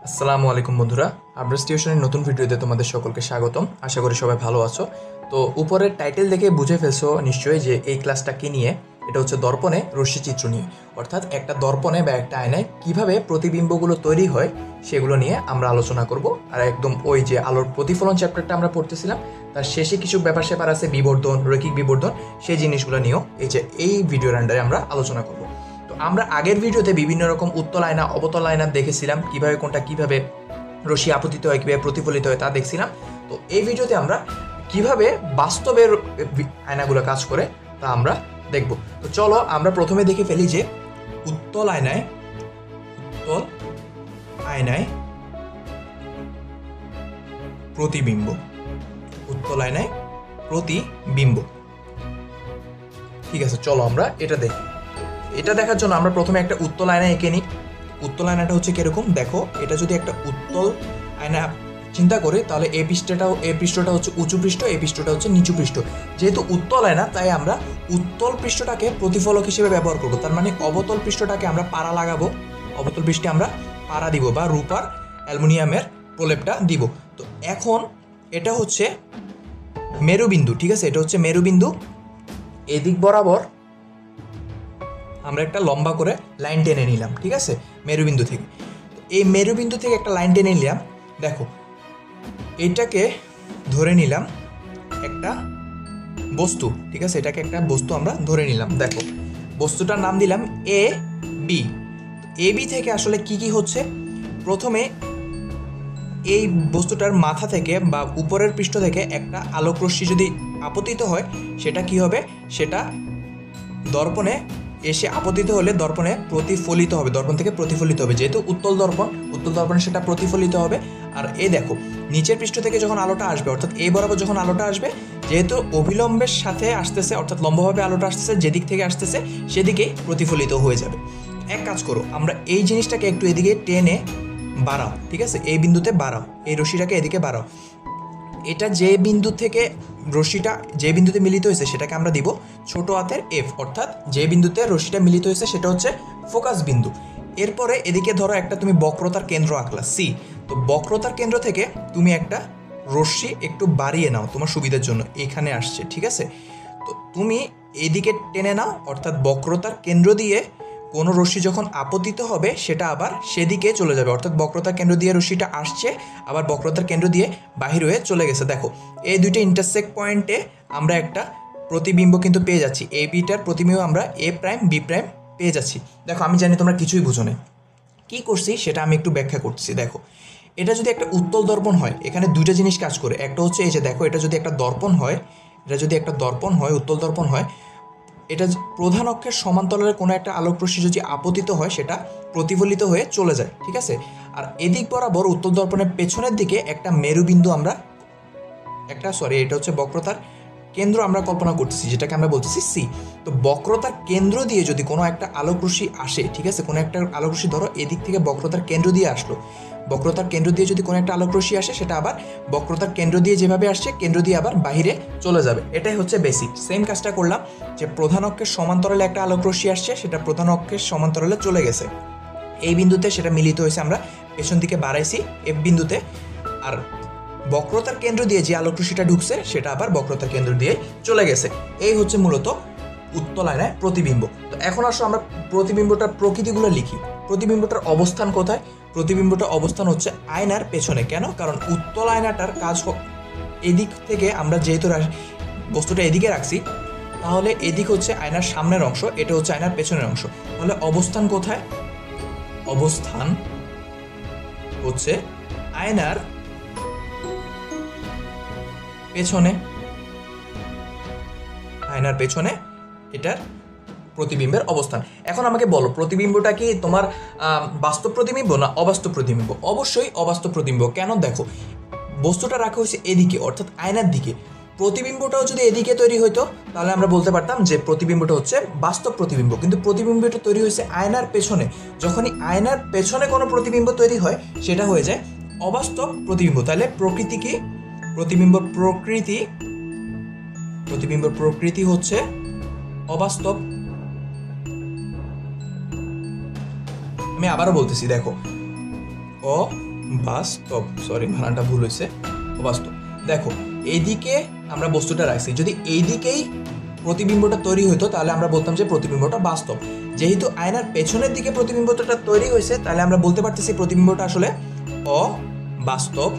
আসসালামু আলাইকুম বন্ধুরা, আবরার টিউশনের নতুন ভিডিওতে তোমাদের সকলকে স্বাগতম। আশা করি সবাই ভালো আছো। তো উপরের টাইটেল দেখে বুঝে ফেলছো নিশ্চয়ই যে এই ক্লাসটা কি নিয়ে। এটা হচ্ছে দর্পণে রশ্মিচিত্র নিয়ে, অর্থাৎ একটা দর্পণে বা একটা আয়নায় কিভাবে প্রতিবিম্বগুলো তৈরি হয় সেগুলো নিয়ে আমরা আলোচনা করব। আর একদম ওই যে আলোর প্রতিফলন চ্যাপ্টারটা আমরা পড়তেছিলাম তার শেষে কিছু ব্যাপার স্যাপার আছে, বিবর্ধন, রৈখিক বিবর্ধন, সেই জিনিসগুলো নিয়েও এই ভিডিওর আন্ডারে আমরা আলোচনা করব। আমরা আগের ভিডিওতে বিভিন্ন রকম উত্তল আয়না, অবতল আয়না দেখেছিলাম, কিভাবে কোনটা কিভাবে রশ্মি আপতিত হয়, কিভাবে প্রতিফলিত হয় তা দেখছিলাম। তো এই ভিডিওতে আমরা কিভাবে বাস্তবের আয়নাগুলো কাজ করে তা আমরা দেখব। তো চলো আমরা প্রথমে দেখে ফেলি যে উত্তল আয়নায় প্রতিবিম্ব, উত্তল আয়নায় প্রতিবিম্ব। ঠিক আছে, চলো আমরা এটা দেখি। এটা দেখার জন্য আমরা প্রথমে একটা উত্তল আয়না এঁকে নিই। উত্তল আয়নাটা হচ্ছে কিরকম দেখো, এটা যদি একটা উত্তল আয়না চিন্তা করি তাহলে এই পৃষ্ঠটা হচ্ছে উঁচু পৃষ্ঠ, এই পৃষ্ঠটা হচ্ছে নিচু পৃষ্ঠ। যেহেতু উত্তল আয়না তাই আমরা উত্তল পৃষ্ঠটাকে প্রতিফলক হিসেবে ব্যবহার করব। তার মানে অবতল পৃষ্ঠটাকে আমরা পাড়া লাগাবো, অবতল পৃষ্ঠে আমরা পাড়া দিব বা রূপার অ্যালুমিনিয়ামের প্রলেপটা দিব। তো এখন এটা হচ্ছে মেরুবিন্দু, ঠিক আছে, এটা হচ্ছে মেরুবিন্দু। এদিক বরাবর আমরা একটা লম্বা করে লাইন টেনে নিলাম, ঠিক আছে, মেরুবিন্দু থেকে। এই মেরুবিন্দু থেকে একটা লাইন টেনে নিলাম। দেখো এইটাকে ধরে নিলাম একটা বস্তু, ঠিক আছে, এটাকে একটা বস্তু আমরা ধরে নিলাম। দেখো বস্তুটার নাম দিলাম এ বি। এ বি থেকে আসলে কি কি হচ্ছে, প্রথমে এই বস্তুটার মাথা থেকে বা উপরের পৃষ্ঠ থেকে একটা আলোক রশ্মি যদি আপতিত হয় সেটা কি হবে, সেটা দর্পণে এসে আপতিত হলে দর্পণে প্রতিফলিত হবে, দর্পণ থেকে প্রতিফলিত হবে। যেহেতু উত্তল দর্পণে সেটা প্রতিফলিত হবে। আর এই দেখো নিচের পৃষ্ঠ থেকে যখন আলোটা আসবে, অর্থাৎ এই বরাবর যখন আলোটা আসবে, যেহেতু অভিলম্বের সাথে আসতেছে, অর্থাৎ লম্বভাবে আলোটা আসতেছে, যেদিক থেকে আসতেছে সেদিকেই প্রতিফলিত হয়ে যাবে। এক কাজ করো, আমরা এই জিনিসটাকে একটু এদিকে টেনে বাড়াও, ঠিক আছে, এই বিন্দুতে বাড়াও, এই রশ্মিটাকে এদিকে বাড়াও। এটা যে বিন্দু থেকে রশ্মিটা যে বিন্দুতে মিলিত হয়েছে সেটাকে আমরা দিব ছোট হাতের এফ, অর্থাৎ যে বিন্দুতে রশ্মিটা মিলিত হয়েছে সেটা হচ্ছে ফোকাস বিন্দু। এরপরে এদিকে ধরো একটা তুমি বক্রতার কেন্দ্র আঁকলা সি। তো বক্রতার কেন্দ্র থেকে তুমি একটা রশ্মি একটু বাড়িয়ে নাও তোমার সুবিধার জন্য, এখানে আসছে, ঠিক আছে। তো তুমি এদিকে টেনে নাও, অর্থাৎ বক্রতার কেন্দ্র দিয়ে কোনো রশ্মি যখন আপতিত হবে সেটা আবার সেদিকে চলে যাবে, অর্থাৎ বক্রতার কেন্দ্র দিয়ে রশ্মিটা আসছে, আবার বক্রতার কেন্দ্র দিয়ে বাহির হয়ে চলে গেছে। দেখো এই দুইটা ইন্টারসেক্ট পয়েন্টে আমরা একটা প্রতিবিম্ব কিন্তু পেয়ে যাচ্ছি। এ বিটার প্রতিবিম্ব আমরা এ প্রাইম বি প্রাইম পেয়ে যাচ্ছি। দেখো আমি জানি তোমরা কিছুই বুঝো না, কী করছি সেটা আমি একটু ব্যাখ্যা করছি। দেখো এটা যদি একটা উত্তল দর্পণ হয়, এখানে দুইটা জিনিস কাজ করে। একটা হচ্ছে এই যে দেখো, এটা যদি একটা দর্পণ হয়, উত্তল দর্পণ হয়, এটা প্রধান অক্ষের সমান্তরালে কোনো একটা আলোক রশ্মি যদি আপতিত হয় সেটা প্রতিফলিত হয়ে চলে যায়, ঠিক আছে। আর এদিক বরাবর উত্তল দর্পণের পেছনের দিকে একটা মেরুবিন্দু আমরা এটা হচ্ছে বক্রতার কেন্দ্র আমরা কল্পনা করতেছি, যেটাকে আমরা বলতেছি সি। তো বক্রতার কেন্দ্র দিয়ে যদি কোনো একটা আলোক রশ্মি আসে, ঠিক আছে, কোনো একটা আলোক রশ্মি ধরো এদিক থেকে বক্রতার কেন্দ্র দিয়ে আসলো, বক্রতার কেন্দ্র দিয়ে যদি কোনো একটা আলোক রশ্মি আসে সেটা আবার বক্রতার কেন্দ্র দিয়ে যেভাবে আসছে কেন্দ্র দিয়ে আবার বাহিরে চলে যাবে। এটাই হচ্ছে বেসিক। সেম কাজটা করলাম যে প্রধান অক্ষের সমান্তরালে একটা আলোক রশ্মি আসছে, সেটা প্রধান অক্ষের সমান্তরালে চলে গেছে, এই বিন্দুতে সেটা মিলিত হয়েছে, আমরা পেছন দিকে বাড়াইছি এফ বিন্দুতে। আর বক্রতার কেন্দ্র দিয়ে যে আলোক রশ্মিটা ঢুকছে সেটা আবার বক্রতার কেন্দ্র দিয়ে চলে গেছে। এই হচ্ছে মূলত উত্তল আয়নায় প্রতিবিম্ব। তো এখন আসলে আমরা প্রতিবিম্বটার প্রকৃতিগুলো লিখি। প্রতিবিম্বটার অবস্থান কোথায়? প্রতিবিম্বটার অবস্থান হচ্ছে আয়নার পেছনে। কেন? কারণ উত্তল আয়নাটার কাজ এদিক থেকে আমরা যেহেতু বস্তুটা এদিকে রাখছি, তাহলে এদিক হচ্ছে আয়নার সামনের অংশ, এটা হচ্ছে আয়নার পেছনের অংশ। তাহলে অবস্থান কোথায়? অবস্থান হচ্ছে আয়নার পেছনে, আয়নার পেছনে এটার প্রতিবিম্বের অবস্থান। এখন আমাকে বলো, প্রতিবিম্বটা কি তোমার বাস্তব প্রতিবিম্ব না অবাস্তব প্রতিবিম্ব? অবশ্যই অবাস্তব প্রতিবিম্ব। কেন? দেখো বস্তুটা রাখা হয়েছে এদিকে, অর্থাৎ আয়নার দিকে। প্রতিবিম্বটাও যদি এদিকে তৈরি হইতো তাহলে আমরা বলতে পারতাম যে প্রতিবিম্বটা হচ্ছে বাস্তব প্রতিবিম্ব, কিন্তু প্রতিবিম্বটা তৈরি হয়েছে আয়নার পেছনে। যখনই আয়নার পেছনে কোনো প্রতিবিম্ব তৈরি হয় সেটা হয়ে যায় অবাস্তব প্রতিবিম্ব। তাহলে প্রকৃতি কি? প্রতিবিম্বর প্রকৃতি হচ্ছে অবাস্তব। আমি আবারও বলতেছি, দেখো অবাস্তব, সরি বানানটা ভুল হয়েছে, অবাস্তব। দেখো এইদিকে আমরা বস্তুটা রাখছি, যদি এইদিকেই প্রতিবিম্বটা তৈরি হতো তাহলে আমরা বলতাম যে প্রতিবিম্বটা বাস্তব। যেহেতু আয়নার পেছনের দিকে প্রতিবিম্বটা তৈরি হয়েছে তাহলে আমরা বলতে পারতেছি প্রতিবিম্বটা আসলে অবাস্তব।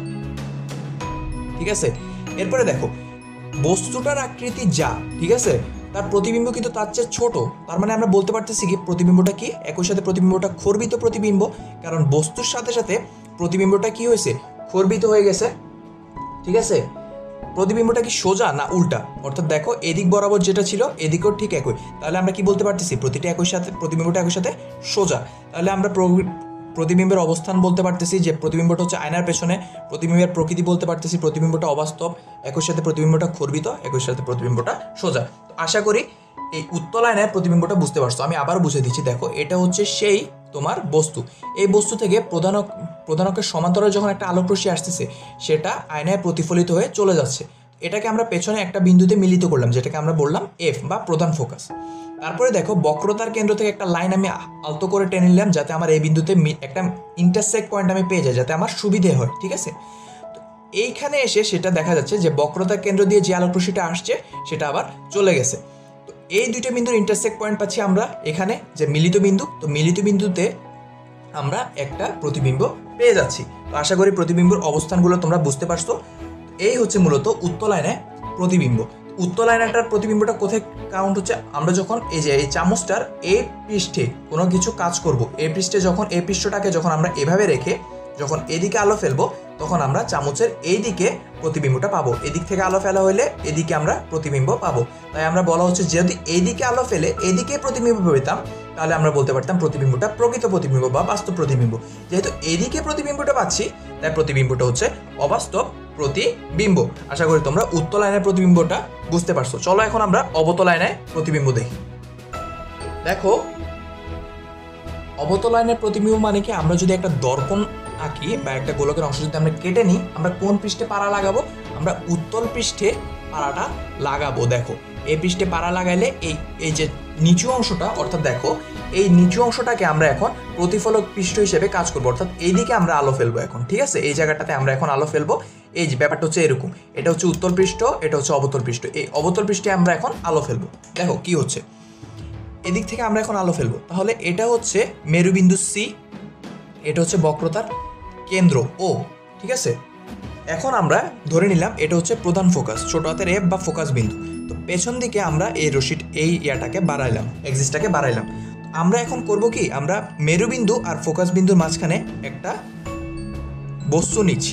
ঠিক আছে, এরপরে দেখো বস্তুটার আকৃতি যা, ঠিক আছে, তার প্রতিবিম্ব কিন্তু তার চেয়ে ছোট, তার মানে আমরা বলতে পারতেছি কি প্রতিবিম্বটা কি, একই সাথে প্রতিবিম্বটা খর্বিত প্রতিবিম্ব, কারণ বস্তুর সাথে সাথে প্রতিবিম্বটা কি হয়েছে, খর্বিত হয়ে গেছে। ঠিক আছে, প্রতিবিম্বটা কি সোজা না উল্টা, অর্থাৎ দেখো এদিক বরাবর যেটা ছিল এদিকেও ঠিক একই, তাহলে আমরা কি বলতে পারতেছি প্রতিটা একই সাথে, প্রতিবিম্বটা একই সাথে সোজা, তাহলে আমরা প্রতিবিম্বের অবস্থান বলতে পারতেছি যে প্রতিবিম্বটা হচ্ছে আয়নার পেছনে, প্রতিবিম্বের প্রকৃতি বলতে পারতেছি প্রতিবিম্বটা অবাস্তব, একই সাথে প্রতিবিম্বটা খর্বিত, একই সাথে প্রতিবিম্বটা সোজা। তো আশা করি এই উত্তল আয়নায় প্রতিবিম্বটা বুঝতে পারছো। আমি আবার বুঝে দিচ্ছি, দেখো এটা হচ্ছে সেই তোমার বস্তু, এই বস্তু থেকে প্রধানকের সমান্তরালে যখন একটা আলোক রশ্মি আসতেছে সেটা আয়নায় প্রতিফলিত হয়ে চলে যাচ্ছে, এটাকে আমরা পেছনে একটা বিন্দুতে মিলিত করলাম যেটাকে আমরা বললাম এফ বা প্রধান ফোকাস। তারপরে দেখো বক্রতার কেন্দ্র থেকে একটা লাইন আমি আলতো করে টেনে নিলাম যাতে আমার এই বিন্দুতে একটা ইন্টারসেক্ট পয়েন্ট আমি পেয়ে যাই, যাতে আমার সুবিধে হয়। ঠিক আছে, তো এইখানে এসে সেটা দেখা যাচ্ছে যে বক্রতার কেন্দ্র দিয়ে যে আলোক রশ্মিটা আসছে সেটা আবার চলে গেছে। তো এই দুইটা বিন্দুর ইন্টারসেক্ট পয়েন্ট পাচ্ছি আমরা এখানে যে মিলিত বিন্দু, তো মিলিত বিন্দুতে আমরা একটা প্রতিবিম্ব পেয়ে যাচ্ছি। তো আশা করি প্রতিবিম্বর অবস্থানগুলো তোমরা বুঝতে পারছো। এই হচ্ছে মূলত উত্তল আয়নায় প্রতিবিম্ব। উত্তল আয়নাটার প্রতিবিম্বটা কোথায় কাউন্ট হচ্ছে, আমরা যখন এই যে এই চামচটার এই পৃষ্ঠে কোনো কিছু কাজ করব, এই পৃষ্ঠে যখন এই পৃষ্ঠটাকে যখন আমরা এভাবে রেখে যখন এদিকে আলো ফেলবো তখন আমরা চামচের এই দিকে প্রতিবিম্বটা পাবো, এদিক থেকে আলো ফেলা হলে এদিকে আমরা প্রতিবিম্ব পাবো। তাই আমরা বলা হচ্ছে যদি এইদিকে আলো ফেলে এদিকে প্রতিবিম্ব পেতাম তাহলে আমরা বলতে পারতাম প্রতিবিম্বটা প্রকৃত প্রতিবিম্ব বা বাস্তব প্রতিবিম্ব। যেহেতু এদিকে প্রতিবিম্বটা পাচ্ছি তাই প্রতিবিম্বটা হচ্ছে অবাস্তব প্রতিবিম্ব। আশা করি তোমরা উত্তল আয়নার প্রতিবিম্বটা বুঝতে পারছো। চলো এখন আমরা অবতল আয়নায় প্রতিবিম্ব দেখি। দেখো অবতল আয়নার প্রতিবিম্ব মানে কি, আমরা যদি একটা দর্পণ আঁকি বা একটা গোলকের অংশ যদি আমরা কেটে নিই, আমরা কোন পৃষ্ঠে পাড়া লাগাবো, আমরা উত্তল পৃষ্ঠে পাড়াটা লাগাবো। দেখো এই পৃষ্ঠে পাড়া লাগাইলে এই যে নিচু অংশটা, অর্থাৎ দেখো এই নিচু অংশটাকে আমরা এখন প্রতিফলক পৃষ্ঠ হিসেবে কাজ করবো, অর্থাৎ এইদিকে আমরা আলো ফেলবো এখন। ঠিক আছে, এই জায়গাটাতে আমরা এখন আলো ফেলবো। এই যে ব্যাপারটা হচ্ছে এরকম, এটা হচ্ছে উত্তল পৃষ্ঠ, এটা হচ্ছে অবতল পৃষ্ঠ, এই অবতল পৃষ্ঠে আমরা এখন আলো ফেলবো। দেখো কি হচ্ছে, এদিক থেকে আমরা এখন আলো ফেলবো, তাহলে এটা হচ্ছে মেরুবিন্দু সি, এটা হচ্ছে বক্রতার কেন্দ্র ও। ঠিক আছে, এখন আমরা ধরে নিলাম এটা হচ্ছে প্রধান ফোকাস, ছোট হাতের এফ বা ফোকাস বিন্দু। তো পেছন দিকে আমরা এই রশিদ এই ইয়াটাকে বাড়াইলাম, এক্সিসটাকে বাড়াইলাম। আমরা এখন করব কি, আমরা মেরুবিন্দু আর ফোকাস বিন্দুর মাঝখানে একটা বস্তু নিচ্ছি,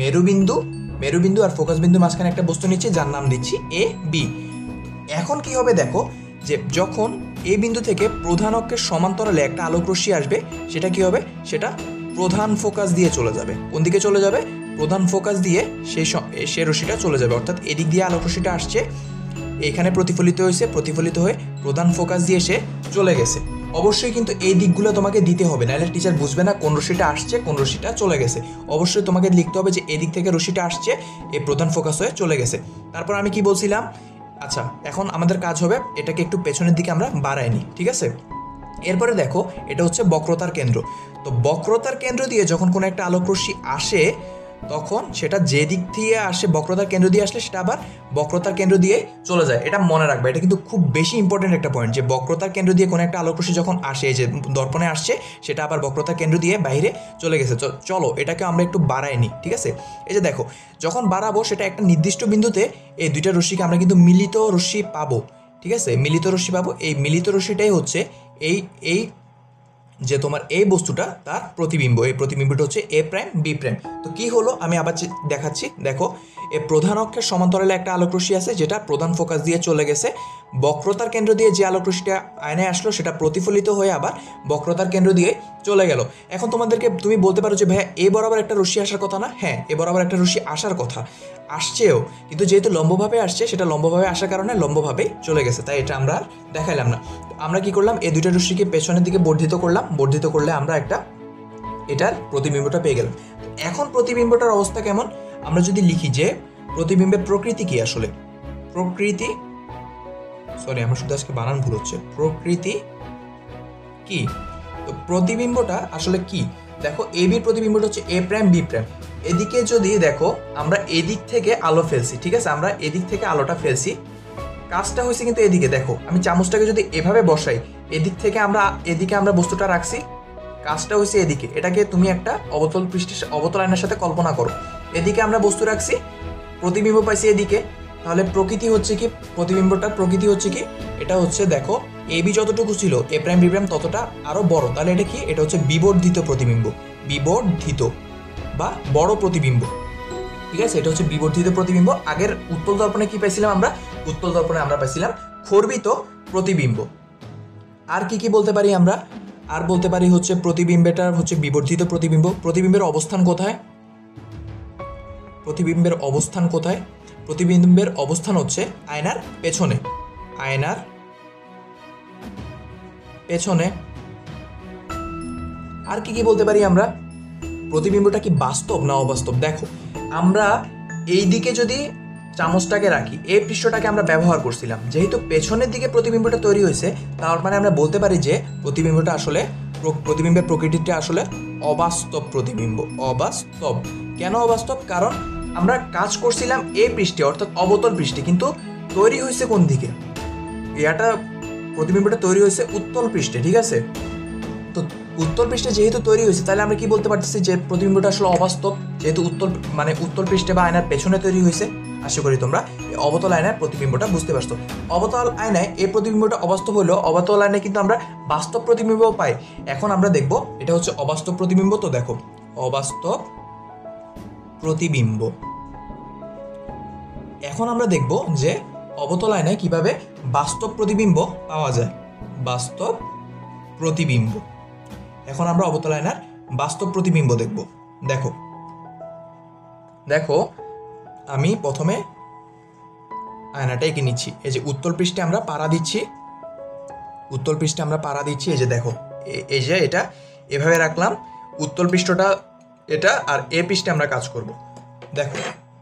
মেরুবিন্দু আর ফোকাস বিন্দুর মাঝখানে একটা বস্তু নিচ্ছি যার নাম দিচ্ছি এ বি। এখন কি হবে দেখো, যে যখন এই বিন্দু থেকে প্রধান অক্ষের সমান্তরালে একটা আলোক রশ্মি আসবে সেটা কি হবে, সেটা প্রধান ফোকাস দিয়ে চলে যাবে। কোন দিকে চলে যাবে, প্রধান ফোকাস দিয়ে সেই রশ্মিটা চলে যাবে, অর্থাৎ এদিক দিয়ে আলোক রশ্মিটা আসছে, এখানে প্রতিফলিত হয়েছে, প্রতিফলিত হয়ে প্রধান ফোকাস দিয়ে এসে চলে গেছে। অবশ্যই কিন্তু এই দিকগুলো তোমাকে দিতে হবে, নাহলে টিচার বুঝবে না কোন রশ্মিটা আসছে কোন রশ্মিটা চলে গেছে। অবশ্যই তোমাকে লিখতে হবে যে এদিক থেকে রশ্মিটা আসছে, এই প্রধান ফোকাস হয়ে চলে গেছে। তারপর আমি কি বলছিলাম, আচ্ছা এখন আমাদের কাজ হবে এটাকে একটু পেছনের দিকে আমরা বাড়াই নিই। ঠিক আছে, এরপরে দেখো এটা হচ্ছে বক্রতার কেন্দ্র। তো বক্রতার কেন্দ্র দিয়ে যখন কোনো একটা আলোক রশ্মি আসে তখন সেটা যে দিক দিয়ে আসে, বক্রতার কেন্দ্র দিয়ে আসলে সেটা আবার বক্রতার কেন্দ্র দিয়ে চলে যায়। এটা মনে রাখবে, এটা কিন্তু খুব বেশি ইম্পর্টেন্ট একটা পয়েন্ট, যে বক্রতার কেন্দ্র দিয়ে কোনো একটা আলোক রশ্মি যখন আসে, যে দর্পণে আসছে সেটা আবার বক্রতার কেন্দ্র দিয়ে বাইরে চলে গেছে। চলো এটাকে আমরা একটু বাড়াই নিই। ঠিক আছে, এই যে দেখো যখন বাড়াবো সেটা একটা নির্দিষ্ট বিন্দুতে এই দুইটা রশ্মিকে আমরা কিন্তু মিলিত রশ্মি পাবো। ঠিক আছে, মিলিত রশ্মি পাবো। এই মিলিত রশ্মিটাই হচ্ছে এই যে তোমার এই বস্তুটা তার প্রতিবিম্ব, এই প্রতিবিম্বটা হচ্ছে এ প্রাইম বি প্রাইম। তো কি হলো আমি আবার দেখাচ্ছি, দেখো এই প্রধান অক্ষের সমান্তরালে একটা আলোক রশ্মি আছে যেটা প্রধান ফোকাস দিয়ে চলে গেছে, বক্রতার কেন্দ্র দিয়ে যে আলোক রশ্মিটা আয়নায় আসলো সেটা প্রতিফলিত হয়ে আবার বক্রতার কেন্দ্র দিয়ে চলে গেল। এখন তুমি বলতে পারো যে ভাইয়া এ বরাবর একটা রশ্মি আসার কথা না? হ্যাঁ, এ বরাবর একটা রশ্মি আসার কথা, আসছেও, কিন্তু যেহেতু লম্বভাবে আসছে সেটা লম্বভাবে আসার কারণে লম্বভাবেই চলে গেছে, তাই এটা আমরা দেখাইলাম না। আমরা কি করলাম, এই দুইটা রশ্মিকে পেছনের দিকে বর্ধিত করলাম, বর্ধিত করলে আমরা একটা এটার প্রতিবিম্বটা পেয়ে গেলাম। এখন প্রতিবিম্বটার অবস্থা কেমন, আমরা যদি লিখি যে প্রতিবিম্বের প্রকৃতি কি, আসলে প্রকৃতি, সরি আমার শুধু আজকে বানান ভুল হচ্ছে, প্রকৃতি কি, তো প্রতিবিম্বটা আসলে কি, দেখো এ বির প্রতিবিম্বটা হচ্ছে এ প্রাইম বি প্রাইম। এদিকে যদি দেখো আমরা এদিক থেকে আলো ফেলছি, ঠিক আছে, আমরা এদিক থেকে আলোটা ফেলছি, কাজটা হয়েছে কিন্তু এদিকে। দেখো আমি চামচটাকে যদি এভাবে বসাই, এদিক থেকে এদিকে আমরা বস্তুটা রাখছি, কাজটা হয়েছে এদিকে। এটাকে তুমি একটা অবতল আয়নার সাথে কল্পনা করো। এদিকে আমরা বস্তু রাখছি, প্রতিবিম্ব পাইছি এদিকে, তাহলে প্রকৃতি হচ্ছে কি, প্রতিবিম্বটার প্রকৃতি হচ্ছে কি, এটা হচ্ছে দেখো এ বি যতটুকু ছিল এ প্রাইম বি প্রাইম ততটা আরো বড়, তাহলে এটা কি, এটা হচ্ছে বিবর্ধিত প্রতিবিম্ব, বিবর্ধিত বা বড় প্রতিবিম্ব, ঠিক আছে, এটা হচ্ছে বিবর্ধিত প্রতিবিম্ব। আগের উত্তল দর্পণে কি পাইছিলাম আমরা, উত্তল দর্পণে আমরা পাইছিলাম খর্বিত প্রতিবিম্ব। আর কি কি বলতে পারি আমরা, আর বলতে পারি হচ্ছে প্রতিবিম্বটা হচ্ছে বিবর্ধিত প্রতিবিম্ব। প্রতিবিম্বের অবস্থান কোথায়, প্রতিবিম্বের অবস্থান কোথায়, প্রতিবিম্বের অবস্থান হচ্ছে আয়নার পেছনে, আয়নার পেছনে। আর কি কি বলতে পারি আমরা, প্রতিবিম্বটা কি বাস্তব না অবাস্তব। দেখো আমরা এই দিকে যদি চামচটাকে রাখি, এই পৃষ্ঠটাকে আমরা ব্যবহার করছিলাম, যেহেতু পেছনের দিকে প্রতিবিম্বটা তৈরি হয়েছে, তার মানে আমরা বলতে পারি যে প্রতিবিম্বটা আসলে, প্রতিবিম্বের প্রকৃতিটা আসলে অবাস্তব প্রতিবিম্ব, অবাস্তব। কেন অবাস্তব, কারণ আমরা কাজ করছিলাম এই পৃষ্ঠে অর্থাৎ অবতল পৃষ্ঠে, কিন্তু তৈরি হয়েছে কোন দিকে, এটা প্রতিবিম্বটা তৈরি হয়েছে উত্তল পৃষ্ঠে, ঠিক আছে। তো উত্তল পৃষ্ঠে যেহেতু তৈরি হয়েছে, তাহলে আমরা কি বলতে পারতেছি যে প্রতিবিম্বটা আসলে অবাস্তব, যেহেতু উত্তল পৃষ্ঠে বা আয়নার পেছনে তৈরি হয়েছে। আশা করি তোমরা অবতল আয়নার প্রতিবিম্বটা বুঝতে পারছো। অবতল আয়নায় এই প্রতিবিম্বটা অবাস্তব হলেও অবতল আয়নায় কিন্তু আমরা বাস্তব প্রতিবিম্ব পাই। এখন আমরা দেখব এটা হচ্ছে অবাস্তব প্রতিবিম্ব। তো দেখো অবাস্তব প্রতিবিম্ব, এখন আমরা দেখব যে অবতল আয়নায় কিভাবে বাস্তব প্রতিবিম্ব পাওয়া যায়, বাস্তব প্রতিবিম্ব। এখন আমরা অবতল আয়নার বাস্তব প্রতিবিম্ব দেখব। দেখো দেখো আমি প্রথমে আয়নাটা এঁকে নিচ্ছি, এই যে উত্তল পৃষ্ঠে আমরা পাড়া দিচ্ছি, উত্তল পৃষ্ঠে আমরা পাড়া দিচ্ছি, এই যে দেখো এই যে এটা এভাবে রাখলাম, উত্তল পৃষ্ঠটা এটা, আর এ পৃষ্ঠে আমরা কাজ করব। দেখো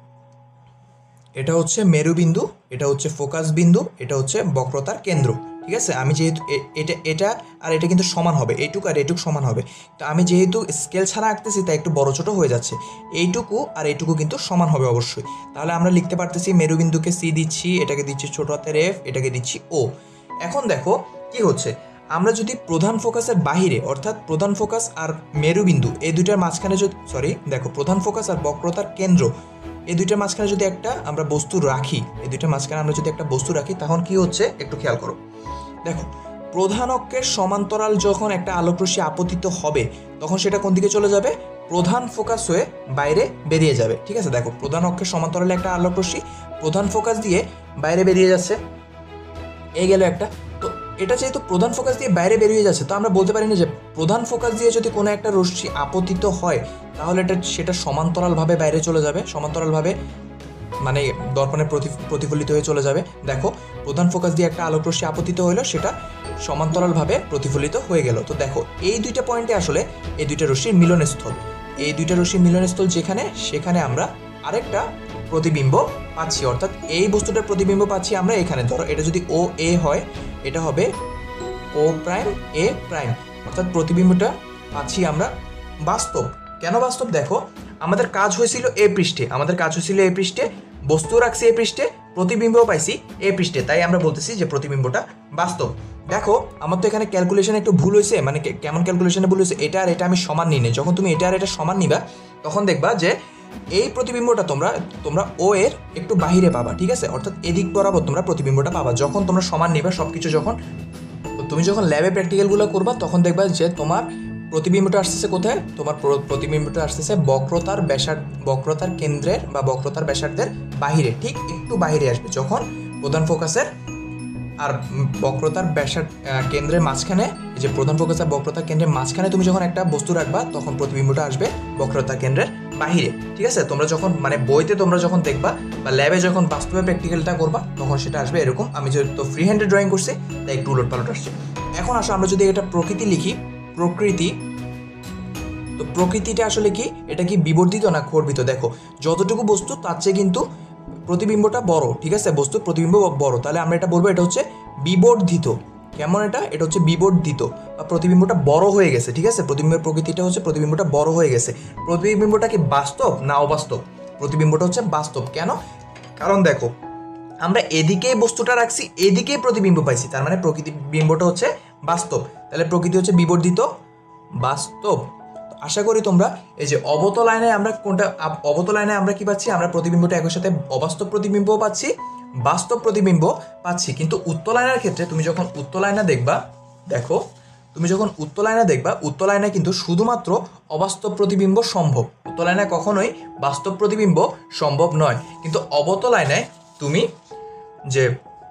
এটা হচ্ছে মেরুবিন্দু, এটা হচ্ছে ফোকাস বিন্দু, এটা হচ্ছে বক্রতার কেন্দ্র, ঠিক আছে। আমি যেহেতু এটা আর এটা কিন্তু সমান হবে, এইটুকু আর এইটুকু সমান হবে, তো আমি যেহেতু স্কেল ছাড়া আঁকতেছি তাই একটু বড় ছোট হয়ে যাচ্ছে, এইটুকু আর এইটুকু কিন্তু সমান হবে অবশ্যই। তাহলে আমরা লিখতে পারতেছি মেরুবিন্দুকে সি দিচ্ছি, এটাকে দিচ্ছি ছোট হাতের এফ, এটাকে দিচ্ছি ও। এখন দেখো কি হচ্ছে, আমরা যদি প্রধান ফোকাসের বাহিরে অর্থাৎ প্রধান ফোকাস আর মেরুবিন্দু এই দুইটার মাঝখানে যদি দেখো প্রধান ফোকাস আর বক্রতার কেন্দ্র এই দুইটার মাঝখানে যদি একটা আমরা বস্তু রাখি, এই দুইটার মাঝখানে আমরা যদি একটা বস্তু রাখি, তখন কি হচ্ছে একটু খেয়াল করো। দেখো প্রধান অক্ষের সমান্তরাল যখন একটা আলোকরশ্মি আপতিত হবে, তখন সেটা কোন দিকে চলে যাবে, প্রধান ফোকাস হয়ে বাইরে বেরিয়ে যাবে, ঠিক আছে। দেখো প্রধান অক্ষের সমান্তরালে একটা আলোকরশ্মি প্রধান ফোকাস দিয়ে বাইরে বেরিয়ে যাচ্ছে, এই গেল একটা। তো এটা যেহেতু প্রধান ফোকাস দিয়ে বাইরে বেরিয়ে যাচ্ছে, তো আমরা বলতে পারি না যে প্রধান ফোকাস দিয়ে যদি কোনো একটা রশ্মি আপতিত হয়, তাহলে সেটা সমান্তরালভাবে বাইরে চলে যাবে, সমান্তরালভাবে মানে দর্পণে প্রতিফলিত হয়ে চলে যাবে। দেখো প্রধান ফোকাস দিয়ে একটা আলোকরশ্মি আপতিত হইলো, সেটা সমান্তরালভাবে প্রতিফলিত হয়ে গেল। তো দেখো এই দুইটা পয়েন্টে আসলে এই দুইটা রশ্মির মিলনস্থল, এই দুইটা রশ্মির মিলনস্থল যেখানে, সেখানে আমরা আরেকটা প্রতিবিম্ব পাচ্ছি, অর্থাৎ এই বস্তুটার প্রতিবিম্ব পাচ্ছি আমরা এখানে। ধরো এটা যদি ও এ হয়, এটা হবে ও প্রাইম এ প্রাইম, অর্থাৎ প্রতিবিম্বটা পাচ্ছি আমরা বাস্তব। কেন বাস্তব, দেখো আমাদের কাজ হয়েছিল এ পৃষ্ঠে, আমাদের কাজ হয়েছিল এ পৃষ্ঠে, বস্তু রাখছি এ পৃষ্ঠে, প্রতিবিম্বও পাইছি এ পৃষ্ঠে, তাই আমরা বলতেছি যে প্রতিবিম্বটা বাস্তব। দেখো আমার তো এখানে ক্যালকুলেশনে একটু ভুল হয়েছে, মানে কেমন ক্যালকুলেশনে ভুল হয়েছে, এটা আর এটা আমি সমান নিই নাই। যখন তুমি এটা আর এটা সমান নিবা, তখন দেখবা যে এই প্রতিবিম্বটা তোমরা ও এর একটু বাহিরে পাবা, ঠিক আছে, অর্থাৎ এদিক বরাবর তোমরা প্রতিবিম্বটা পাবা। যখন তোমরা সমান নিবা সবকিছু, তুমি যখন ল্যাবে প্র্যাকটিক্যালগুলো করবা, তখন দেখবা যে তোমার প্রতিবিম্বটা আসতেছে কোথায়, তোমার প্রতিবিম্বটা আসতেছে বক্রতার কেন্দ্রের বা বক্রতার ব্যাসার্ধের বাহিরে, ঠিক একটু বাহিরে আসবে। যখন প্রধান ফোকাসের আর বক্রতার কেন্দ্রের মাঝখানে, যে প্রধান ফোকাস আর বক্রতার কেন্দ্রের মাঝখানে তুমি যখন একটা বস্তু রাখবা, তখন প্রতিবিম্বটা আসবে বক্রতার কেন্দ্রের বাহিরে, ঠিক আছে। তোমরা যখন মানে বইতে তোমরা যখন দেখবা বা ল্যাবে যখন বাস্তবে প্র্যাকটিক্যালটা করবা, তখন সেটা আসবে এরকম। আমি যেহেতু ফ্রি হ্যান্ডে ড্রয়িং করছি, তাই একটু উলট পালট আসছে। এখন আসো আমরা যদি এটা প্রকৃতি লিখি, প্রকৃতি, তো প্রকৃতিটা আসলে কি, এটা কি বিবর্ধিত না খর্বিত। দেখো যতটুকু বস্তু তার চেয়ে কিন্তু প্রতিবিম্বটা বড়, ঠিক আছে, বস্তুর প্রতিবিম্ব বড়, তাহলে আমরা এটা বলবো এটা হচ্ছে বিবর্ধিত, কেমন এটা হচ্ছে বিবর্ধিত বা প্রতিবিম্বটা বড় হয়ে গেছে, ঠিক আছে। প্রতিবিম্বের প্রকৃতিটা হচ্ছে প্রতিবিম্বটা বড় হয়ে গেছে। প্রতিবিম্বটা কি বাস্তব না অবাস্তব? প্রতিবিম্বটা হচ্ছে বাস্তব। কেন? কারণ দেখো আমরা এদিকেই বস্তুটা রাখছি, এদিকেই প্রতিবিম্ব পাইছি, তার মানে প্রতিবিম্বটা হচ্ছে বাস্তব। তাহলে প্রকৃতি হচ্ছে বিবর্ধিত বাস্তব। আশা করি তোমরা এই যে অবতল আয়নায় আমরা কোনটা, অবতল আয়নায় আমরা কি পাচ্ছি, আমরা প্রতিবিম্বটা একই সাথে অবাস্তব প্রতিবিম্বও পাচ্ছি, বাস্তব প্রতিবিম্ব পাচ্ছি। কিন্তু উত্তল আয়নার ক্ষেত্রে তুমি যখন উত্তল আয়না দেখবা, দেখো তুমি যখন উত্তল আয়না দেখবা, উত্তল আয়নায় কিন্তু শুধুমাত্র অবাস্তব প্রতিবিম্ব সম্ভব। উত্তল আয়নায় কখনোই বাস্তব প্রতিবিম্ব সম্ভব নয়। কিন্তু অবতল আয়নায় তুমি যে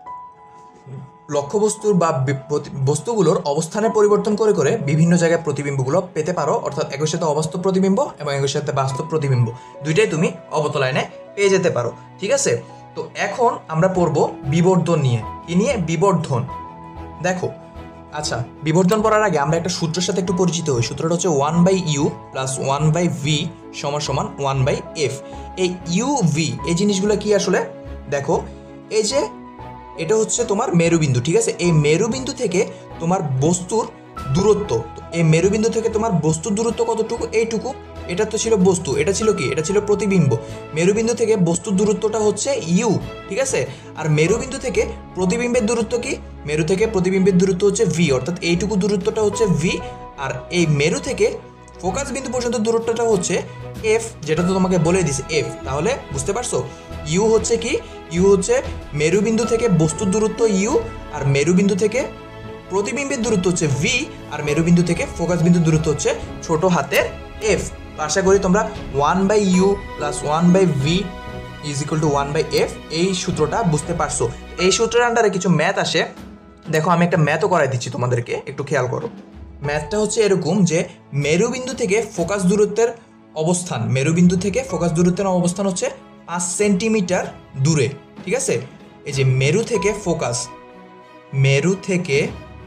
লক্ষ্যবস্তুর বা বস্তুগুলোর অবস্থানের পরিবর্তন করে করে বিভিন্ন জায়গায় প্রতিবিম্বগুলো পেতে পারো, অর্থাৎ একই সাথে অবাস্তব প্রতিবিম্ব এবং একই সাথে বাস্তব প্রতিবিম্ব দুইটাই তুমি অবতল আয়নায় পেয়ে যেতে পারো, ঠিক আছে। তো এখন আমরা পড়বো বিবর্ধন নিয়ে। কি নিয়ে? বিবর্ধন। দেখো আচ্ছা, বিবর্ধন পড়ার আগে আমরা একটা সূত্রের সাথে একটু পরিচিত হই। সূত্রটা হচ্ছে 1/u + 1/v = 1/f। এই ইউ ভি এই জিনিসগুলো কি আসলে? দেখো এই যে এটা হচ্ছে তোমার মেরুবিন্দু, ঠিক আছে। এই মেরুবিন্দু থেকে তোমার বস্তুর দূরত্ব, এই মেরুবিন্দু থেকে তোমার বস্তুর দূরত্ব কতটুকু? এইটুকু। এটা তো ছিল বস্তু, এটা ছিল কি? এটা ছিল প্রতিবিম্ব। মেরুবিন্দু থেকে বস্তুর দূরত্বটা হচ্ছে ইউ, ঠিক আছে। আর মেরুবিন্দু থেকে প্রতিবিম্বের দূরত্ব কি? মেরু থেকে প্রতিবিম্বের দূরত্ব হচ্ছে ভি, অর্থাৎ এইটুকু দূরত্বটা হচ্ছে ভি। আর এই মেরু থেকে ফোকাস বিন্দু পর্যন্ত দূরত্বটা হচ্ছে এফ, যেটা তো তোমাকে বলে দিছে এফ। তাহলে বুঝতে পারছো ইউ হচ্ছে কি? ইউ হচ্ছে মেরুবিন্দু থেকে বস্তুর দূরত্ব ইউ, আর মেরুবিন্দু থেকে প্রতিবিম্বের দূরত্ব হচ্ছে ভি, আর মেরুবিন্দু থেকে ফোকাস বিন্দুর দূরত্ব হচ্ছে ছোট হাতের এফ। আশা করি তোমরা 1/u + 1/v = 1/f এই সূত্রটা বুঝতে পারছো। এই সূত্রের আন্ডারে কিছু ম্যাথ আসে, দেখো আমি একটা ম্যাথও করাই দিচ্ছি তোমাদেরকে, একটু খেয়াল করো। ম্যাথটা হচ্ছে এরকম যে মেরুবিন্দু থেকে ফোকাস দূরত্বের অবস্থান, মেরুবিন্দু থেকে ফোকাস দূরত্বের অবস্থান হচ্ছে 5 সেন্টিমিটার দূরে, ঠিক আছে। এই যে মেরু থেকে ফোকাস, মেরু থেকে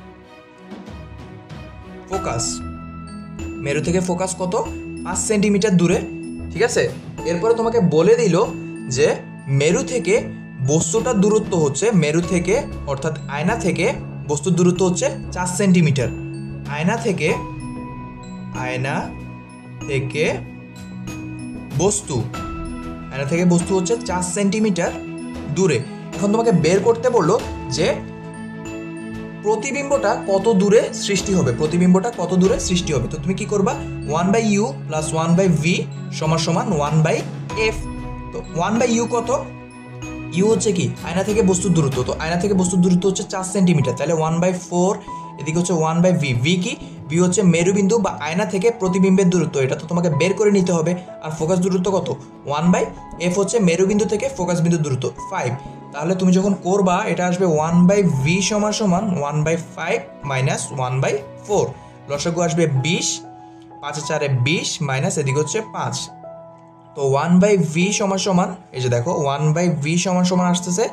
ফোকাস কত? 5 সেন্টিমিটার দূরে, ঠিক আছে। এরপরে তোমাকে বলে দিল যে মেরু থেকে বস্তুটার দূরত্ব হচ্ছে, মেরু থেকে অর্থাৎ আয়না থেকে বস্তুর দূরত্ব হচ্ছে 4 সেন্টিমিটার। আয়না থেকে বস্তু হচ্ছে 4 সেন্টিমিটার দূরে। এখন তোমাকে বের করতে বললো যে প্রতিবিম্বটা কত দূরে সৃষ্টি হবে, তো তুমি কি করবা? 1/u + 1/v = 1/f। তো 1/u কত? ইউ হচ্ছে কি? আয়না থেকে বস্তুর দূরত্ব। তো আয়না থেকে বস্তুর দূরত্ব হচ্ছে 4 সেন্টিমিটার, তাহলে 1/4। এদিকে হচ্ছে 1/v। ভি কি? ভি হচ্ছে মেরুবিন্দু বা আয়না থেকে প্রতিবিম্বের দূরত্ব, এটা তো তোমাকে বের করে নিতে হবে। আর ফোকাস দূরত্ব কত? 1/f হচ্ছে মেরুবিন্দু থেকে ফোকাস বিন্দুর দূরত্ব 5। তাহলে তুমি যখন করবা এটা আসবে 1/v = 1/5 - 1/4। লসাগু আসবে 20, 5 × 4 = 20 মাইনাস এদিকে হচ্ছে 5। তো 1/v = এই যে দেখো 1/v = আসতেছে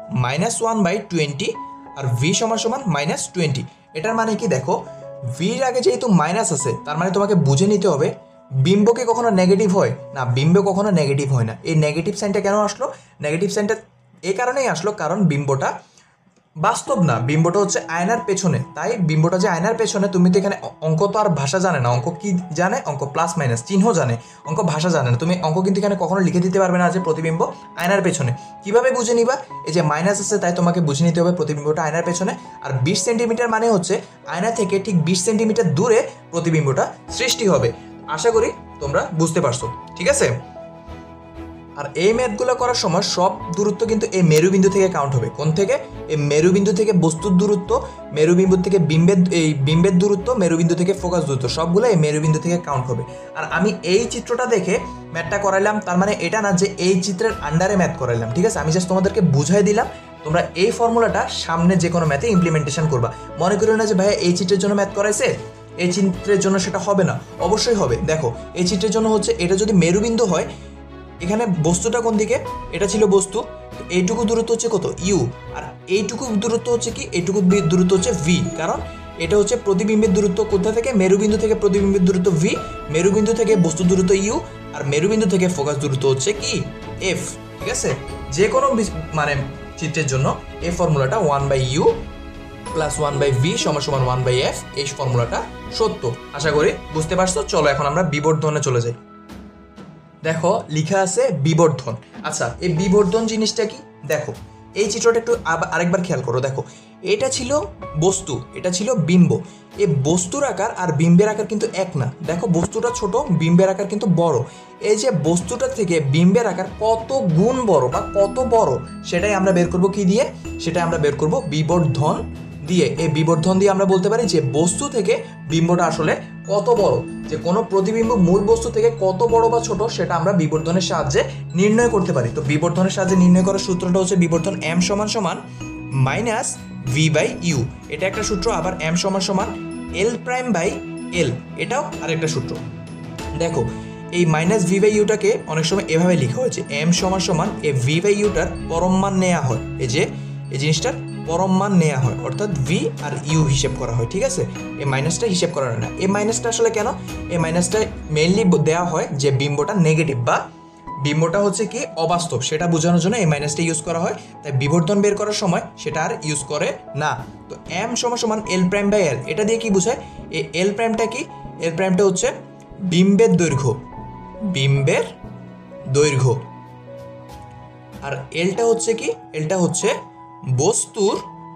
-1/20, আর v = -20। এটার মানে কি? দেখো ভির আগে যেহেতু মাইনাস আছে, তার মানে তোমাকে বুঝে নিতে হবে বিম্বকে কখনো নেগেটিভ হয় না, বিম্ব কখনো নেগেটিভ হয় না। এই নেগেটিভ সাইনটা কেন আসলো? নেগেটিভ সাইনটা এই কারণেই আসলো কারণ বিম্বটা বাস্তব না, বিম্বটা হচ্ছে আয়নার পেছনে। তাই বিম্বটা যে আয়নার পেছনে, তুমি তো এখানে অঙ্ক তো আর ভাষা জানে না। অঙ্ক কি জানে? অঙ্ক প্লাস মাইনাস চিহ্ন জানে, অঙ্ক ভাষা জানে না। তুমি অঙ্ক কিন্তু এখানে কখনো লিখে দিতে পারবে না যে প্রতিবিম্ব আয়নার পেছনে। কিভাবে বুঝে নিবা? এই যে মাইনাস আছে, তাই তোমাকে বুঝে নিতে হবে প্রতিবিম্বটা আয়নার পেছনে। আর 20 সেন্টিমিটার মানে হচ্ছে আয়না থেকে ঠিক 20 সেন্টিমিটার দূরে প্রতিবিম্বটা সৃষ্টি হবে। আশা করি তোমরা বুঝতে পারছো, ঠিক আছে। আর এই ম্যাথগুলো করার সময় সব দূরত্ব কিন্তু এই মেরুবিন্দু থেকে কাউন্ট হবে। কোন থেকে? এই মেরুবিন্দু থেকে বস্তুর দূরত্ব, মেরুবিন্দু থেকে বিম্বের দূরত্ব, মেরুবিন্দু থেকে ফোকাস দূরত্ব, সবগুলো এই মেরুবিন্দু থেকে কাউন্ট হবে। আর আমি এই চিত্রটা দেখে ম্যাথটা করাইলাম, তার মানে এটা না যে এই চিত্রের আন্ডারে ম্যাথ করাইলাম, ঠিক আছে। আমি জাস্ট তোমাদেরকে বুঝাই দিলাম, তোমরা এই ফর্মুলাটা সামনে যে কোনো ম্যাথে ইমপ্লিমেন্টেশন করবা। মনে করো না যে ভাইয়া এই চিত্রের জন্য ম্যাথ করাইছে, এই চিত্রের জন্য সেটা হবে না। অবশ্যই হবে। দেখো এই চিত্রের জন্য হচ্ছে, এটা যদি মেরুবিন্দু হয়, এখানে বস্তুটা কোন দিকে? এটা ছিল বস্তু। এইটুকু দূরত্ব হচ্ছে কত? ইউ। আর এইটুকু দূরত্ব হচ্ছে কি? এইটুকু দূরত্ব হচ্ছে ভি, কারণ এটা হচ্ছে প্রতিবিম্বের দূরত্ব কোথা থেকে? মেরুবিন্দু থেকে প্রতিবিম্বের দূরত্ব ভি, মেরুবিন্দু থেকে বস্তুর দূরত্ব ইউ, আর মেরুবিন্দু থেকে ফোকাস দূরত্ব হচ্ছে কি? এফ, ঠিক আছে। যে কোনো মানে চিত্রের জন্য এই ফর্মুলাটা 1/u প্লাস 1/v সমান সমান 1/f, এই ফর্মুলাটা সত্য। আশা করি বুঝতে পারছো। চলো এখন আমরা বিবর্ধনে চলে যাই। দেখো লেখা আছে বিবর্ধন। আচ্ছা, এই বিবর্ধন জিনিসটা কি? দেখো এই চিত্রটা একটু আরেকবার খেয়াল করো। দেখো এটা ছিল বস্তু, এটা ছিল বিম্ব। এই বস্তুর আকার আর বিম্বের আকার কিন্তু এক না। দেখো বস্তুটা ছোট, বিম্বের আকার কিন্তু বড়। এই যে বস্তুটা থেকে বিম্বের আকার কত গুণ বড় বা কত বড়, সেটাই আমরা বের করব কি দিয়ে? সেটাই আমরা বের করব বিবর্ধন দিয়ে। এই বিবর্ধন দিয়ে আমরা বলতে পারি যে বস্তু থেকে বিম্বটা আসলে কত বড়, যে কোনো প্রতিবিম্ব মূল বস্তু থেকে কত বড় বা ছোট, সেটা আমরা বিবর্ধনের সাহায্যে নির্ণয় করতে পারি। তো বিবর্ধনের সাহায্যে নির্ণয় করার সূত্রটা হচ্ছে বিবর্ধন m সমান সমান মাইনাস v/u, এটা একটা সূত্র। আবার m সমান সমান l প্রাইম বাই l, এটাও আরেকটা সূত্র। দেখো এই মাইনাস v/uটাকে অনেক সময় এভাবে লেখা হয়েছে m সমান সমান এই v/uটার পরম মান নেওয়া হয়, এই যে এই জিনিসটার পরম মান নেওয়া হয়, অর্থাৎ v আর u হিসেব করা হয়। ঠিক আছে, এই মাইনাসটা হিসেব করা হয় না। এই মাইনাসটা আসলে কেন? এই মাইনাসটা মেইনলি দেওয়া হয় যে বিম্বটা নেগেটিভ বা বিম্বটা হচ্ছে কি অবাস্তব, সেটা বোঝানোর জন্য এই মাইনাসটা ইউজ করা হয়। তাই বিবর্ধন বের করার সময় সেটা আর ইউজ করে না। তো m সমান সমান l প্রাইম বাই l, এটা দিয়ে কি বোঝায়? এই l প্রাইমটা কি? l প্রাইমটা হচ্ছে বিম্বের দৈর্ঘ্য, বিম্বের দৈর্ঘ্য। আর এলটা হচ্ছে কি? এলটা হচ্ছে বস্তুর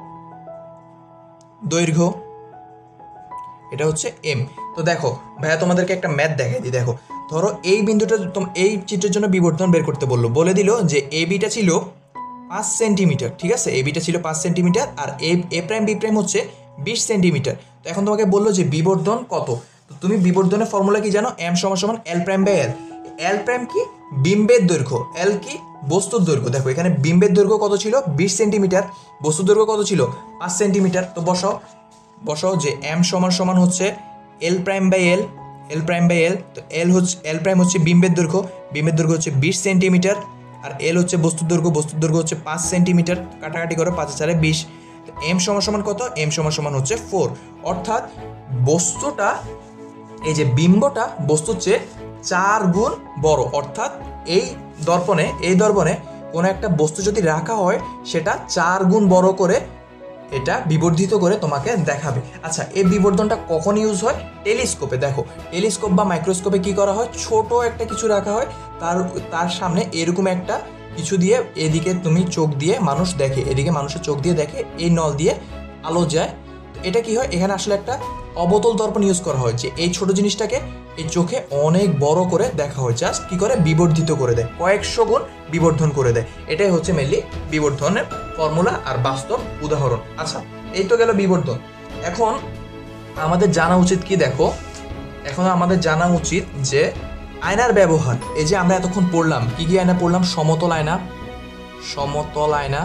দৈর্ঘ্য, এটা হচ্ছে এম। তো দেখো ভাইয়া তোমাদেরকে একটা ম্যাথ দেখাই দিই। দেখো ধরো এই বিন্দুটা, এই চিত্রের জন্য বিবর্ধন বের করতে বলে দিল যে এ বিটা ছিল 5 সেন্টিমিটার। ঠিক আছে, এ বিটা ছিল 5 সেন্টিমিটার আর এ প্রাইম বি প্রাইম হচ্ছে 20 সেন্টিমিটার। তো এখন তোমাকে বললো যে বিবর্ধন কত। তো তুমি বিবর্ধনের ফর্মুলা কি জানো? m সমান সমান l prime by l। l prime কি? বিম্বের দৈর্ঘ্য, l কি? বস্তুর দৈর্ঘ্য। দেখো এখানে বিম্বের দৈর্ঘ্য কত ছিল? 20 সেন্টিমিটার, বস্তুর দৈর্ঘ্য কত ছিল? 5 সেন্টিমিটার। তো বসাও যে m সমান সমান হচ্ছে l prime by l, l prime by l। তো l প্রাইম হচ্ছে বিম্বের দৈর্ঘ্য, বিম্বের দৈর্ঘ্য হচ্ছে 20 সেন্টিমিটার, আর l হচ্ছে বস্তুর দৈর্ঘ্য, বস্তুর দৈর্ঘ্য হচ্ছে 5 সেন্টিমিটার। কাটাকাটি করো, 5 4 20। তো m সমান সমান কত? m সমান সমান হচ্ছে 4। অর্থাৎ বস্তুটা, এই যে বিম্বটা বস্তুর চেয়ে 4 গুণ বড়। অর্থাৎ এই দর্পণে কোনো একটা বস্তু যদি রাখা হয়, সেটা 4 গুণ বড় করে এটা বিবর্ধিত করে তোমাকে দেখাবে। আচ্ছা, এই বিবর্ধনটা কখন ইউজ হয়? টেলিস্কোপে। দেখো টেলিস্কোপ বা মাইক্রোস্কোপে কি করা হয়? ছোট একটা কিছু রাখা হয়, তার সামনে এরকম একটা কিছু দিয়ে, এদিকে তুমি চোখ দিয়ে মানুষ দেখে, এদিকে মানুষের চোখ দিয়ে দেখে, এই নল দিয়ে আলো যায়। এটা কি হয়? এখানে আসলে একটা অবতল দর্পণ ইউজ করা হয়, যে এই ছোট জিনিসটাকে এই চোখে অনেক বড় করে দেখা হয়। জাস্ট কি করে? বিবর্ধিত করে দেয়, কয়েকশো গুণ বিবর্ধন করে দেয়। এটাই হচ্ছে মেনলি বিবর্ধনের ফর্মুলা আর বাস্তব উদাহরণ। আচ্ছা, এই তো গেল বিবর্ধন। এখন আমাদের জানা উচিত কি? দেখো এখন আমাদের জানা উচিত যে আয়নার ব্যবহার। এই যে আমরা এতক্ষণ পড়লাম, কি কি আয়না পড়লাম? সমতল আয়না, সমতল আয়না,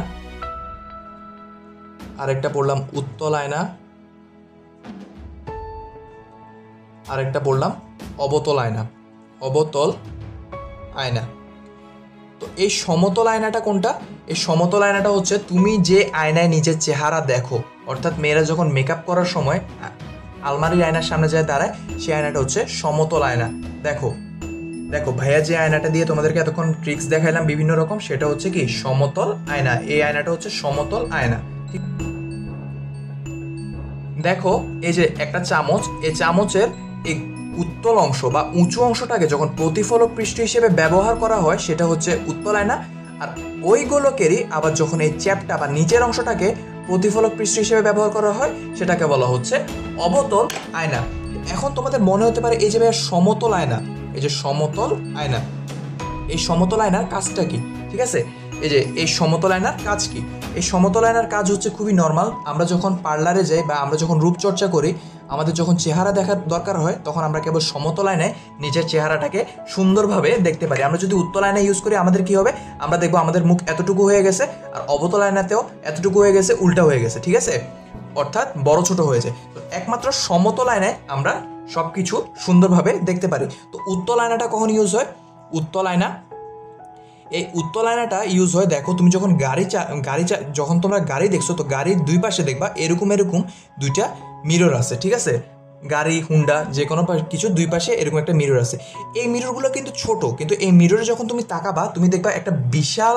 আরেকটা পড়লাম উত্তল আয়না, আরেকটা পড়লাম অবতল আয়না, অবতল আয়না। তো এই সমতল আয়নাটা কোনটা? এই সমতল আয়নাটা হচ্ছে তুমি যে আয়নায় নিজের চেহারা দেখো, অর্থাৎ মেয়েরা যখন মেকআপ করার সময় আলমারির আয়নার সামনে যায় দাঁড়ায়, সেই আয়নাটা হচ্ছে সমতল আয়না। দেখো দেখো ভাইয়া যে আয়নাটা দিয়ে তোমাদেরকে এতক্ষণ ট্রিক্স দেখাইলাম বিভিন্ন রকম, সেটা হচ্ছে কি? সমতল আয়না। এই আয়নাটা হচ্ছে সমতল আয়না। ঠিক, দেখো এই যে একটা চামচ, এই চামচের এই উত্তল অংশ বা উঁচু অংশটাকে যখন প্রতিফলক পৃষ্ঠ হিসেবে ব্যবহার করা হয়, সেটা হচ্ছে উত্তল আয়না। আর ওই গোলকেরই আবার যখন এই চ্যাপটা বা নিচের অংশটাকে প্রতিফলক পৃষ্ঠ হিসেবে ব্যবহার করা হয়, সেটাকে বলা হচ্ছে অবতল আয়না। এখন তোমাদের মনে হতে পারে এই যে ভাইয়া সমতল আয়না, এই যে সমতল আয়না, এই সমতল আয়নার কাজটা কি? ঠিক আছে, এই যে এই সমতল আয়নার কাজ কি? এই সমতল আয়নার কাজ হচ্ছে খুবই নর্মাল। আমরা যখন পার্লারে যাই বা আমরা যখন রূপচর্চা করি, আমাদের যখন চেহারা দেখার দরকার হয়, তখন আমরা কেবল সমতল আয়নায় নিজের চেহারাটাকে সুন্দরভাবে দেখতে পারি। আমরা যদি উত্তল আয়না ইউজ করি, আমাদের কি হবে? আমরা দেখবো আমাদের মুখ এতটুকু হয়ে গেছে, আর অবতল আয়নাতেও এতটুকু হয়ে গেছে, উল্টা হয়ে গেছে। ঠিক আছে, অর্থাৎ বড় ছোট হয়েছে। তো একমাত্র সমতল আয়নায় আমরা সব কিছু সুন্দরভাবে দেখতে পারি। তো উত্তল আয়নাটা কখন ইউজ হয়? উত্তল আয়না, এই উত্তল আয়নাটা ইউজ হয়, দেখো তুমি যখন যখন তোমরা গাড়ি দেখছো, তো গাড়ির দুই পাশে দেখবা এরকম দুইটা মিরর আছে। ঠিক আছে, গাড়ি, হুন্ডা, যে কোনো কিছু দুই পাশে এরকম একটা মিরর আছে। এই মিররগুলো কিন্তু ছোট, কিন্তু এই মিররে যখন তুমি তাকাবা, তুমি দেখবা একটা বিশাল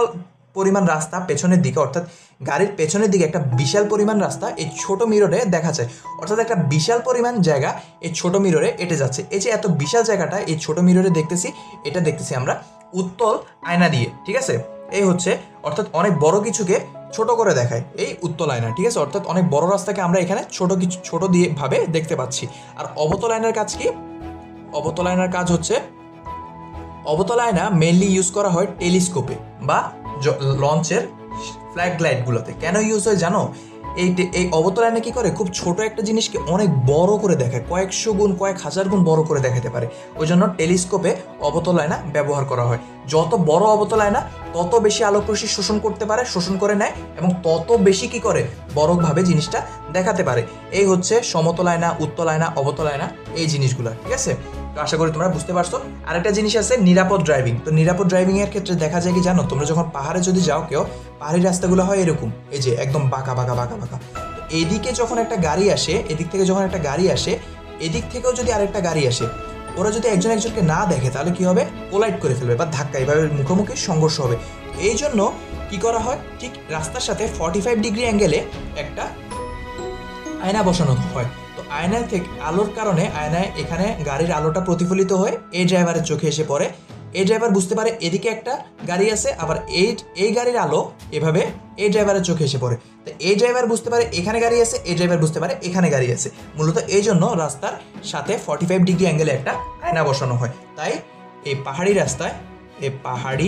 পরিমাণ রাস্তা পেছনের দিকে, অর্থাৎ গাড়ির পেছনের দিকে একটা বিশাল পরিমাণ রাস্তা এই ছোট মিররে দেখা যায়, অর্থাৎ একটা বিশাল পরিমাণ জায়গা এই ছোট মিররে এঁটে যাচ্ছে। এই যে এত বিশাল জায়গাটা এই ছোট মিররে দেখতেছি, এটা দেখতেছি আমরা উত্তল আয়না দিয়ে, ঠিক আছে। এই হচ্ছে অর্থাৎ অনেক বড় কিছুকে ছোট করে দেখায় এই উত্তল আয়না, ঠিক আছে। অর্থাৎ অনেক বড় রাস্তাকে আমরা এখানে ছোট দিয়ে ভাবে দেখতে পাচ্ছি। আর অবতল আয়নার কাজ কি? অবতল আয়নার কাজ হচ্ছে, অবতল আয়না মেইনলি ইউজ করা হয় টেলিস্কোপে বা লঞ্চের ফ্ল্যাগ লাইটগুলোতে। কেন ইউজ হয় জানো? এই অবতল আয়না কি করে, খুব ছোট একটা জিনিসকে অনেক বড় করে দেখায়, কয়েকশো গুণ কয়েক হাজার গুণ বড় করে দেখাতে পারে। ওই জন্য টেলিস্কোপে অবতল আয়না ব্যবহার করা হয়। যত বড় অবতল আয়না তত বেশি আলোক রশ্মি শোষণ করতে পারে, শোষণ করে নেয় এবং তত বেশি কি করে বড়ভাবে জিনিসটা দেখাতে পারে। এই হচ্ছে সমতল আয়না, উত্তল আয়না, অবতল আয়না, এই জিনিসগুলো, ঠিক আছে। তো আশা করি তোমরা বুঝতে পারছো। আরেকটা জিনিস আছে নিরাপদ ড্রাইভিং। তো নিরাপদ ড্রাইভিং এর ক্ষেত্রে দেখা যায় কি জানো, তোমরা যখন পাহাড়ে যদি যাও কেউ, পাহাড়ি রাস্তাগুলো হয় এরকম, এই যে একদম বাঁকা বাঁকা বাঁকা বাঁকা। তো এইদিকে যখন একটা গাড়ি আসে, এদিক থেকে যখন একটা গাড়ি আসে, এদিক থেকেও যদি আরেকটা গাড়ি আসে, ওরা যদি একজন একজনকে না দেখে তাহলে কি হবে, কোলাইড করে ফেলবে বা ধাক্কা, এভাবে মুখোমুখি সংঘর্ষ হবে। এই জন্য কি করা হয়, ঠিক রাস্তার সাথে 45 ডিগ্রি অ্যাঙ্গেলে একটা আয়না বসানো হয়। তো আয়না থেকে আলোর কারণে আয়নায় এখানে গাড়ির আলোটা প্রতিফলিত হয়ে এই ড্রাইভারের চোখে এসে পড়ে। এই ড্রাইভার বুঝতে পারে এদিকে একটা গাড়ি আছে, আবার এই গাড়ির আলো এভাবে এই ড্রাইভারের চোখে এসে পড়ে। তো এই ড্রাইভার বুঝতে পারে এখানে গাড়ি আছে, এই ড্রাইভার বুঝতে পারে এখানে গাড়ি আছে। মূলত এই জন্য রাস্তার সাথে 45 ডিগ্রি অ্যাঙ্গেলে একটা আয়না বসানো হয়। তাই এই পাহাড়ি রাস্তায় এই পাহাড়ি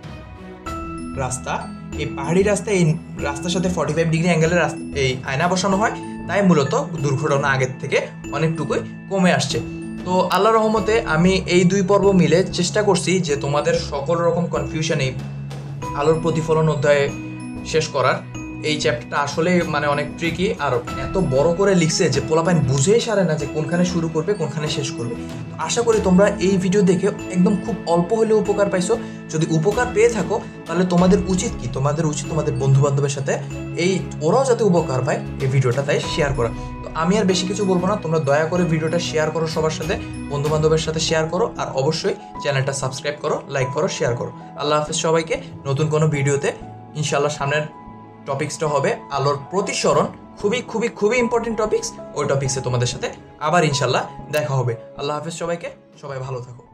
রাস্তায় এই রাস্তার সাথে 45 ডিগ্রি অ্যাঙ্গেলের এই আয়না বসানো হয়। তাই মূলত দুর্ঘটনা আগের থেকে অনেকটুকুই কমে আসছে। তো আল্লাহর রহমতে আমি এই 2 পর্ব মিলে চেষ্টা করছি যে তোমাদের সকল রকম কনফিউশন এই আলোর প্রতিফলন অধ্যায়ে শেষ করার। এই চ্যাপ্টারটা আসলে মানে অনেক ট্রিকি, আর এত বড় করে লিখছে যে পোলাপাইন বুঝেই সারে না যে কোনখানে শুরু করবে কোনখানে শেষ করবে। আশা করি তোমরা এই ভিডিও দেখে একদম খুব অল্প হলেও উপকার পাইছো। যদি উপকার পেয়ে থাকো তাহলে তোমাদের উচিত কি, তোমাদের বন্ধু বান্ধবের সাথে ওরাও যাতে উপকার পায় এই ভিডিওটা তাই শেয়ার করা। তো আমি আর বেশি কিছু বলবো না, তোমরা দয়া করে ভিডিওটা শেয়ার করো, সবার সাথে বন্ধু বান্ধবের সাথে শেয়ার করো, আর অবশ্যই চ্যানেলটা সাবস্ক্রাইব করো, লাইক করো, শেয়ার করো। আল্লাহ হাফেজ সবাইকে। নতুন কোনো ভিডিওতে ইনশাআল্লাহ সামনের টপিক্সটা হবে আলোর প্রতিসরণ, খুবই ইম্পর্টেন্ট টপিক্স। ওই টপিক্সে তোমাদের সাথে আবার ইনশাআল্লাহ দেখা হবে। আল্লাহ হাফেজ সবাইকে, সবাই ভালো থাকো।